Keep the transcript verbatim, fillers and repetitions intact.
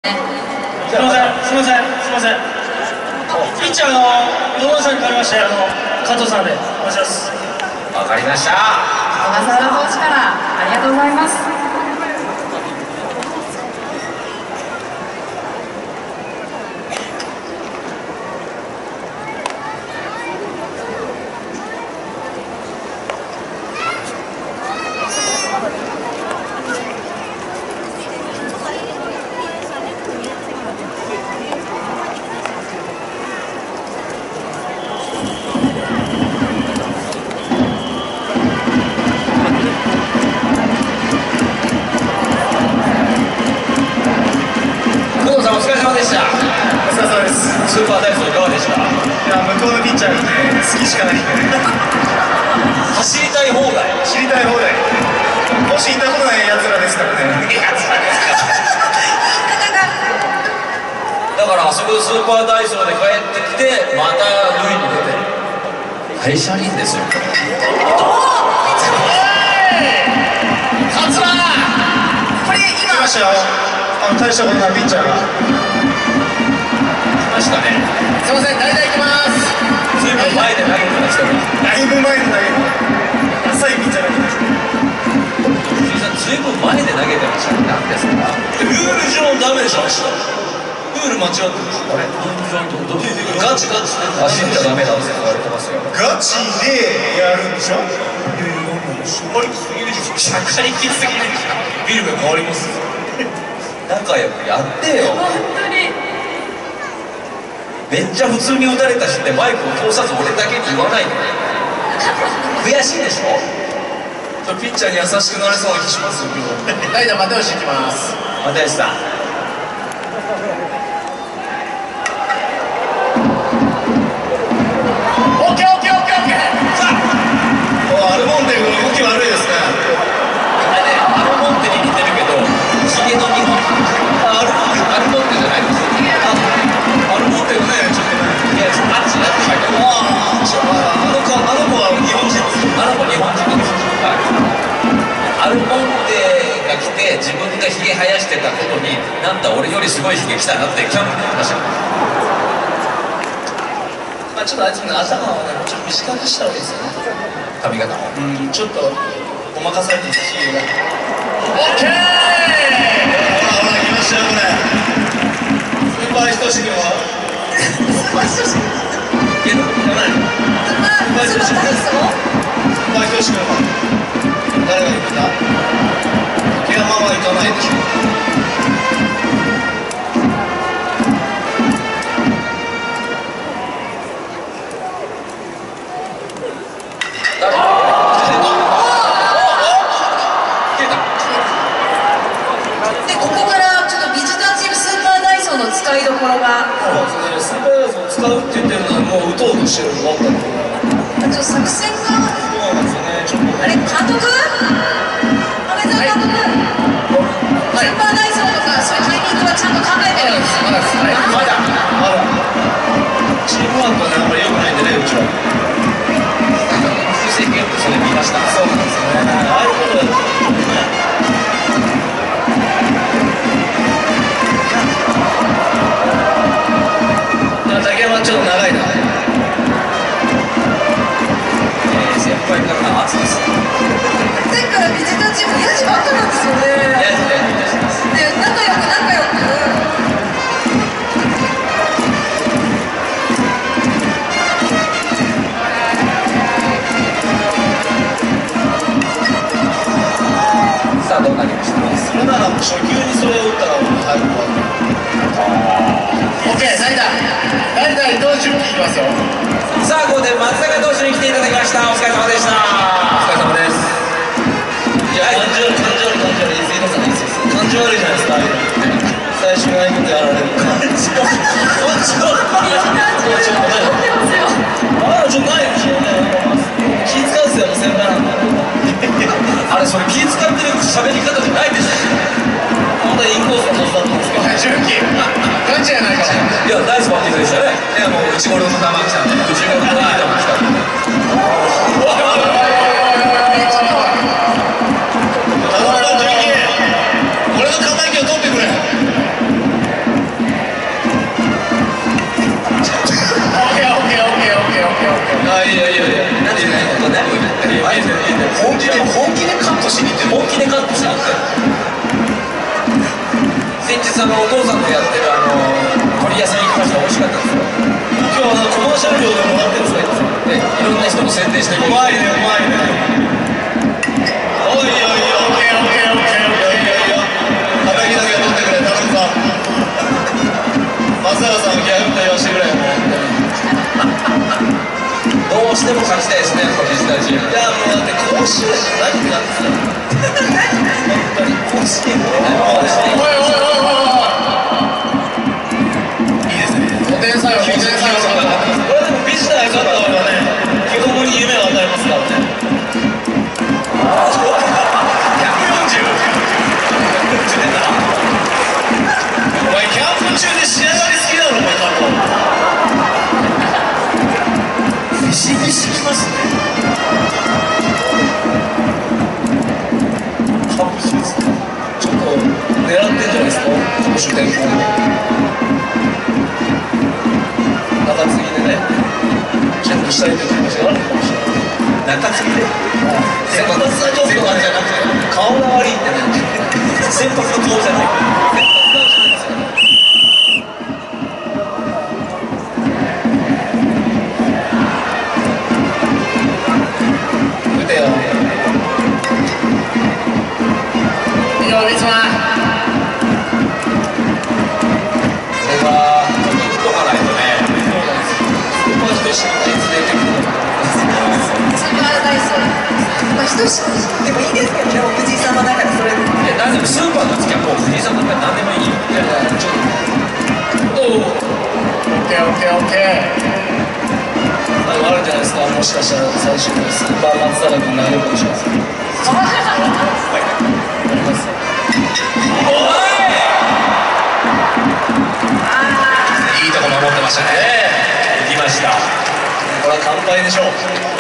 すみません、すみません、すみません。ピッチャーの野村さんに代わりまして、あの加藤さんでお願いします。 わかりました。 小笠原投手からありがとうございます。 スーパーダイソーいかがでした？いや、向こうのピッチャーがね、好きしかないんでね。 走りたい放題。 知りたい放題。もし行ったことないやつらですからね。 やつらですか。だからあそこでスーパーダイソーで帰ってきて、また塁に出て会社員ですよ。桂これ今来ましたよ。あの大したことないピッチャーが。 すみません、代打行きます。ずいぶん前で投げてましたけど。 だいぶ前で投げて浅いピッチャーが来ました。 ずいぶん前で投げてましたね。何ですか？ルール上ダメでしょ。ルール間違ってるでしょ。あれ？ガチガチで走っちゃダメだって言われてますよ。 ガチでやるんでしょ。 しゃかりきすぎるでしょ。しゃかりきすぎるでしょ。ビルが変わります。仲良くやってよ。 本当にめっちゃ普通に打たれたしってマイクを通さず俺だけに言わないの。悔しいでしょ。 ピッチャーに優しくなれそうな気しますよ。 代打又吉いきます。又吉さん。オッケーオッケーオッケーオッケー。さあ、 アルモンテ君動き悪いですね。 あれね、アルモンテに似てるけど、ヒゲの日本人。アルアルモンテじゃないです。 アルモンテ君ね、ちょっとね。 いや、あっちやってないけど。 ああ、あの子、あの子は日本人です。 あの子日本人です。アルモンテが来て自分がヒゲ生やしてたことに、なんだ俺よりすごいヒゲ来たなってキャンプで言いました。 まあちょっとあいつの頭をね、もうちょっと短くした方がいいですよね。 髪型を。 うん、ちょっとごまかされてるし。 オッケー。 ほらほら来ましたよこれ。スーパーひとし君は。 スーパーひとしいける？やばい。 スーパースーパーダイソースーパーひとし君は誰が行くんだ？竹山は行かないでしょ。 使いどころがそうですね、スーパーダイソーを使うって言ってるのはもう打とうとしてるのばっかり。 ちょっと作戦がそうなんですよね、ちょっとあれ、監督亀澤監督、はい、スーパーダイソーとかそういうタイミングはちゃんと考えてるんです。 まだまだまだチームワークはね、あんまり良くないんでね、うちは。 風船ゲームそれ見ました。 そうなんですよね。ああいうことだと竹山ちょっと長いな。 えー、先輩から圧です。 前からビジターチームヤジばっかなんですよね。 ヤジでやりだします。 で、仲良く仲良く。 さあどうなりました？ それなら初球にそれを打ったら入るわ。 オッケー、代打代打伊藤純喜いきますよ。さあここで松坂投手に来ていただきました。お疲れ様でした。お疲れ様です。 いや、感情悪い感情悪い感情悪い言い過ぎです。感情悪いじゃないですか。最初にああいうことやられる。感情悪い感情悪い。ああ、ちょっとないでしょうね。気使うんですよ、先輩なんだ。 あれそれ気使ってる喋り方じゃないでしょ。 まだインコースのはずだったんですけど。 純喜勘違いないかも。いやナイスバッティングでしたね。いやもう内頃の球来たんで。内頃の球来たんで。 俺の構え機を取ってくれ。 本気でカットしてるって。先日あのお父さんとやってるあの鳥屋さん行きました。美味しかったですよ。 今日はコマーシャル料でもらってるんですか？ でいろんな人も宣伝してうまいねうまいね。おいおいおい、オッケーオッケーオッケーオッケーオッケー。たたきだけは取ってくれ、頼むぞ。松永さんギャグ対応してくれ。 どうしても勝ちたいですね、このデジタルチーム。 いやもうだって甲子園じゃないってなんですよ。本当に甲子園もおいおいおいおいおい。いいですね。ごてん差よ、ごてん差よ。 これでもビジターが勝った方がね、子供に夢を与えますからね。お前キャンプ中で仕上がり好きだろ、お前加藤。ビシビシきますね。かもしれないですね。ちょっと狙ってんじゃないですか、投手転向。中継ぎでね、チェックしたいという気持ちがあるかもしれない。中継ぎで先発はちょっとなんじゃなくて顔が悪いってね。先発の顔じゃない。打てよ。いいよ、リズマ。 これは打っとかないとね。 スーパーひとしがいつ出てくるのか。 スーパーダイス。まあひとしでもいいですけどね、藤井さんの中でそれ。 いや、なんでもスーパーの時はもう藤井さんだったら何でもいいよ。いや、ちょっと。おお。オッケーオッケーオッケー。 あるんじゃないですか、もしかしたら最終的にスーパー松坂君投げるかもしれないです。 いいとこ守ってましたね。行きました。 これは乾杯でしょう。